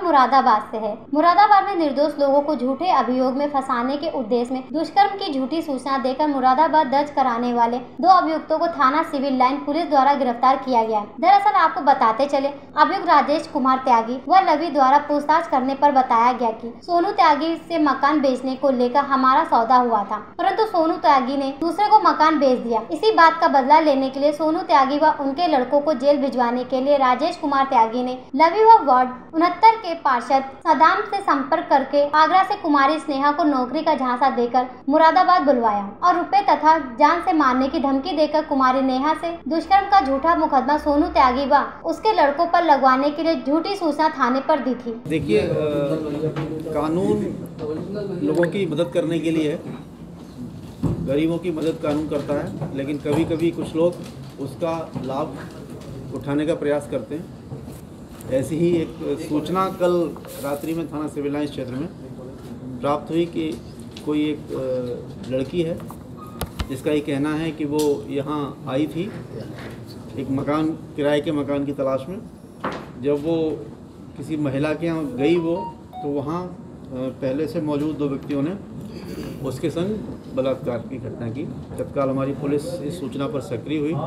मुरादाबाद से है। मुरादाबाद में निर्दोष लोगों को झूठे अभियोग में फंसाने के उद्देश्य में दुष्कर्म की झूठी सूचना देकर मुरादाबाद दर्ज कराने वाले 2 अभियुक्तों को थाना सिविल लाइन पुलिस द्वारा गिरफ्तार किया गया। दरअसल आपको बताते चले, अभियुक्त राजेश कुमार त्यागी व लवी द्वारा पूछताछ करने पर बताया गया कि सोनू त्यागी से मकान बेचने को लेकर हमारा सौदा हुआ था, परंतु सोनू त्यागी ने दूसरे को मकान बेच दिया। इसी बात का बदला लेने के लिए सोनू त्यागी व उनके लड़कों को जेल भिजवाने के लिए राजेश कुमार त्यागी ने लवी व वार्ड 69 के पार्षद सदाम से संपर्क करके आगरा से कुमारी स्नेहा को नौकरी का झांसा देकर मुरादाबाद बुलवाया और रुपए तथा जान से मारने की धमकी देकर कुमारी नेहा से दुष्कर्म का झूठा मुकदमा सोनू त्यागी व उसके लड़कों पर लगवाने के लिए झूठी सूचना थाने पर दी थी। देखिए, कानून लोगों की मदद करने के लिए है, गरीबों की मदद कानून करता है, लेकिन कभी कभी कुछ लोग उसका लाभ उठाने का प्रयास करते हैं। ऐसी ही एक सूचना कल रात्रि में थाना सिविल लाइन क्षेत्र में प्राप्त हुई कि कोई एक लड़की है जिसका ये कहना है कि वो यहाँ आई थी एक मकान, किराए के मकान की तलाश में। जब वो किसी महिला के यहाँ गई तो वहाँ पहले से मौजूद 2 व्यक्तियों ने उसके संग बलात्कार की घटना की। तत्काल हमारी पुलिस इस सूचना पर सक्रिय हुई।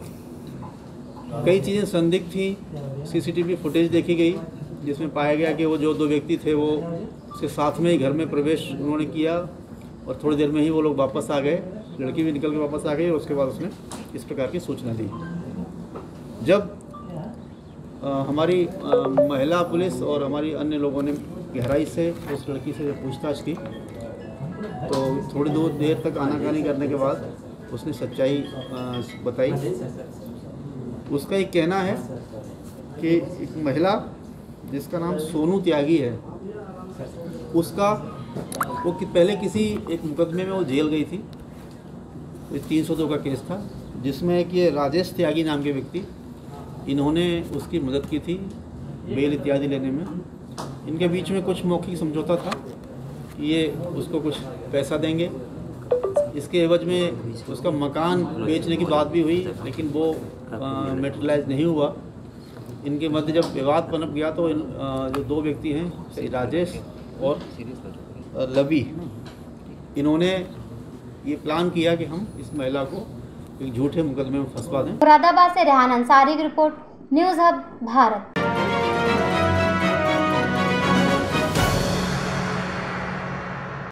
कई चीज़ें संदिग्ध थी। सीसीटीवी फुटेज देखी गई जिसमें पाया गया कि वो जो 2 व्यक्ति थे वो उसके साथ में ही घर में प्रवेश उन्होंने किया और थोड़ी देर में ही वो लोग वापस आ गए। लड़की भी निकल के वापस आ गई और उसके बाद उसने इस प्रकार की सूचना दी। जब हमारी महिला पुलिस और हमारी अन्य लोगों ने गहराई से उस लड़की से जब पूछताछ की तो थोड़ी देर तक आनाकानी करने के बाद उसने सच्चाई बताई। उसका एक कहना है कि एक महिला जिसका नाम सोनू त्यागी है, उसका वो पहले किसी एक मुकदमे में वो जेल गई थी। 302 का केस था जिसमें एक ये राजेश त्यागी नाम के व्यक्ति, इन्होंने उसकी मदद की थी बेल इत्यादि लेने में। इनके बीच में कुछ मौखिक समझौता था कि ये उसको कुछ पैसा देंगे, इसके एवज में उसका मकान बेचने की बात भी हुई, लेकिन वो मेटेरियलाइज नहीं हुआ। इनके मध्य जब विवाद पनप गया तो जो 2 व्यक्ति हैं राजेश और लवी, इन्होंने ये प्लान किया कि हम इस महिला को एक झूठे मुकदमे में फंसवा दें। मुरादाबाद से रेहान अंसारी की रिपोर्ट, न्यूज़ हब भारत।